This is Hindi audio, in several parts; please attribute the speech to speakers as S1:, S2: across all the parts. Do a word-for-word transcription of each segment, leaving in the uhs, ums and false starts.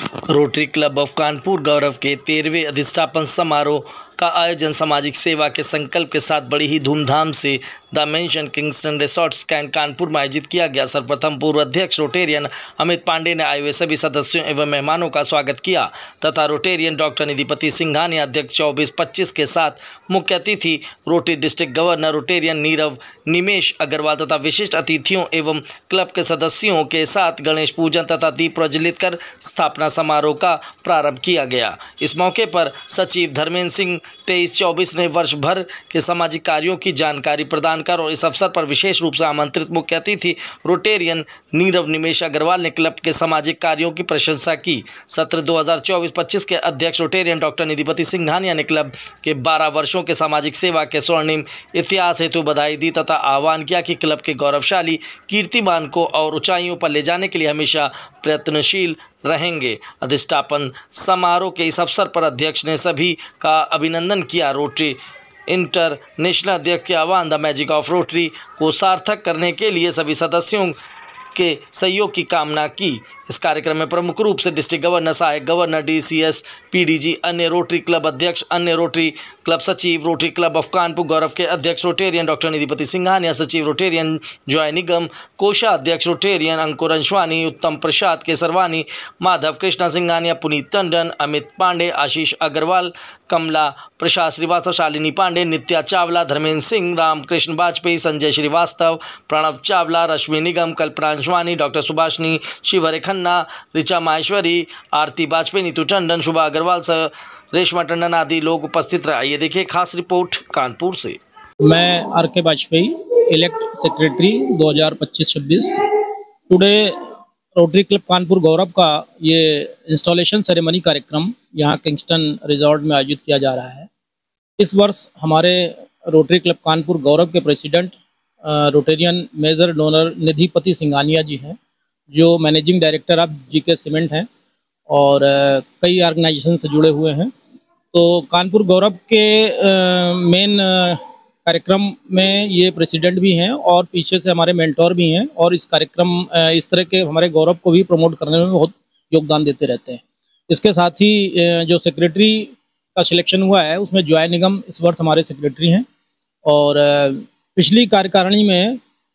S1: Rotary Club of Kanpur Gaurav के तेरहवें अधिष्ठापन समारोह का आयोजन सामाजिक सेवा के संकल्प के साथ बड़ी ही धूमधाम से the Mansion Kingston resorts cantt Kanpur में आयोजित किया गया। सर्वप्रथम पूर्व अध्यक्ष रोटेरियन अमित पांडे ने आए हुए सभी सदस्यों एवं मेहमानों का स्वागत किया तथा रोटेरियन डॉक्टर निधिपति सिंघानिया अध्यक्ष चौबीस पच्चीस के साथ मुख्य अतिथि Rotary district governor Rotarian Nirav Nimesh Agarwal तथा विशिष्ट अतिथियों एवं क्लब के सदस्यों के साथ गणेश पूजन तथा दीप प्रज्वलित कर स्थापना समारोह का प्रारंभ किया गया। इस मौके पर सचिव धर्मेंद्र सिंह तेईस चौबीस ने वर्ष भर के सामाजिक कार्यों की जानकारी प्रदान कर और इस अवसर पर विशेष रूप से आमंत्रित मुख्य अतिथि रोटेरियन नीरव निमेश अग्रवाल ने क्लब के सामाजिक कार्यों की प्रशंसा की। सत्र दो हज़ार चौबीस पच्चीस के अध्यक्ष रोटेरियन डॉक्टर निधिपति सिंघानिया ने क्लब के बारह वर्षों के सामाजिक सेवा के स्वर्णिम इतिहास हेतु बधाई दी तथा आह्वान किया कि क्लब के गौरवशाली कीर्तिमान को और ऊंचाइयों पर ले जाने के लिए हमेशा प्रयत्नशील रहेंगे। अधिष्ठापन समारोह के इस अवसर पर अध्यक्ष ने सभी का अभिनंदन किया। रोटरी इंटरनेशनल अध्यक्ष के आह्वान द मैजिक ऑफ रोटरी को सार्थक करने के लिए सभी सदस्यों के सहयोग की कामना की। इस कार्यक्रम में प्रमुख रूप से डिस्ट्रिक्ट गवर्नर, सहायक गवर्नर, डीसीएस, पीडीजी, अन्य रोटरी क्लब अध्यक्ष, अन्य रोटरी क्लब सचिव, Rotary Club of Kanpur Gaurav के अध्यक्ष रोटेरियन डॉक्टर निधिपति सिंघानिया, सचिव रोटेरियन जॉय निगम, कोषाध्यक्ष रोटेरियन अंकुर अंशवानी, उत्तम प्रसाद केसरवानी, माधव कृष्णा सिंघानिया, पुनीत टंडन, अमित पांडे, आशीष अग्रवाल, कमला प्रसाद श्रीवास्तव, शालिनी पांडे, नित्या चावला, धर्मेंद्र सिंह, रामकृष्ण वाजपेयी, संजय श्रीवास्तव, प्रणव चावला, रश्मि निगम, कल्पना अंशवानी, डॉक्टर सुभाषनी, शिवहरे खन्ना, ऋचा माहेश्वरी, आरती वाजपेयी, नीतू टंडन, शुभा अग्रवाल सह रेशमा टंडन आदि लोग उपस्थित रहे। ये देखिए खास रिपोर्ट कानपुर से।
S2: मैं आर के वाजपेयी, इलेक्ट सेक्रेटरी दो हज़ार पच्चीस छब्बीस। Today Rotary Club Kanpur Gaurav का ये इंस्टॉलेशन सेरेमनी कार्यक्रम यहाँ किंगस्टन रिजॉर्ट में आयोजित किया जा रहा है। इस वर्ष हमारे रोटरी क्लब कानपुर गौरव के president Rotarian major donor Nidhipati Singhania ji हैं, जो managing director of GK cement हैं और कई ऑर्गेनाइजेशन से जुड़े हुए हैं। तो कानपुर गौरव के मेन कार्यक्रम में ये प्रेसिडेंट भी हैं और पीछे से हमारे मेंटोर भी हैं और इस कार्यक्रम इस तरह के हमारे गौरव को भी प्रमोट करने में बहुत योगदान देते रहते हैं। इसके साथ ही जो सेक्रेटरी का सिलेक्शन हुआ है उसमें जॉय निगम इस वर्ष हमारे सेक्रेटरी हैं और पिछली कार्यकारिणी में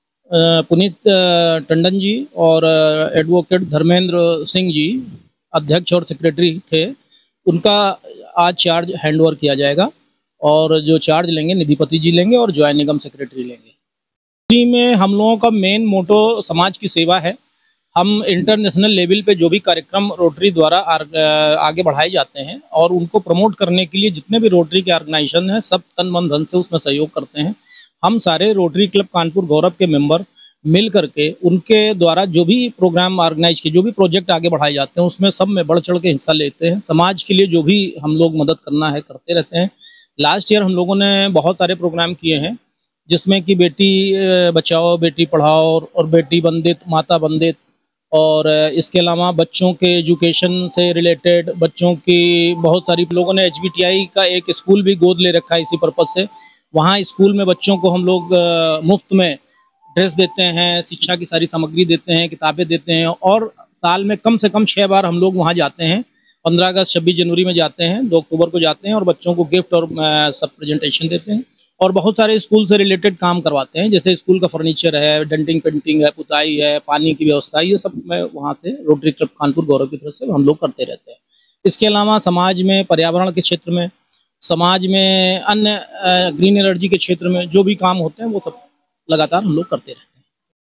S2: पुनीत टंडन जी और एडवोकेट धर्मेंद्र सिंह जी अध्यक्ष और सेक्रेटरी थे। उनका आज चार्ज हैंडओवर किया जाएगा और जो चार्ज लेंगे निधिपति जी लेंगे और जॉय निगम सेक्रेटरी लेंगे। रोटरी में हम लोगों का मेन मोटो समाज की सेवा है। हम इंटरनेशनल लेवल पे जो भी कार्यक्रम रोटरी द्वारा आगे बढ़ाए जाते हैं और उनको प्रमोट करने के लिए जितने भी रोटरी के ऑर्गेनाइजेशन हैं सब तन मन धन से उसमें सहयोग करते हैं। हम सारे रोटरी क्लब कानपुर गौरव के मेंबर मिल करके उनके द्वारा जो भी प्रोग्राम ऑर्गेनाइज किए, जो भी प्रोजेक्ट आगे बढ़ाए जाते हैं उसमें सब में बढ़ चढ़ के हिस्सा लेते हैं। समाज के लिए जो भी हम लोग मदद करना है करते रहते हैं। लास्ट ईयर हम लोगों ने बहुत सारे प्रोग्राम किए हैं जिसमें कि बेटी बचाओ बेटी पढ़ाओ और बेटी वंदित माता वंदित और इसके अलावा बच्चों के एजुकेशन से रिलेटेड बच्चों की बहुत सारी लोगों ने एच बी टी आई का एक स्कूल भी गोद ले रखा है इसी पर्पज़ से। वहाँ स्कूल में बच्चों को हम लोग मुफ्त में ड्रेस देते हैं, शिक्षा की सारी सामग्री देते हैं, किताबें देते हैं और साल में कम से कम छः बार हम लोग वहाँ जाते हैं। पंद्रह अगस्त छब्बीस जनवरी में जाते हैं, दो अक्टूबर को जाते हैं और बच्चों को गिफ्ट और सब प्रेजेंटेशन देते हैं और बहुत सारे स्कूल से रिलेटेड काम करवाते हैं, जैसे स्कूल का फर्नीचर है, डेंटिंग पेंटिंग है, पुताई है, पानी की व्यवस्था, ये सब मैं वहाँ से रोटरी क्लब कानपुर गौरव की तरफ से हम लोग करते रहते हैं। इसके अलावा समाज में पर्यावरण के क्षेत्र में, समाज में अन्य ग्रीन एनर्जी के क्षेत्र में जो भी काम होते हैं वो सब लगातार हम लोग करते रहें।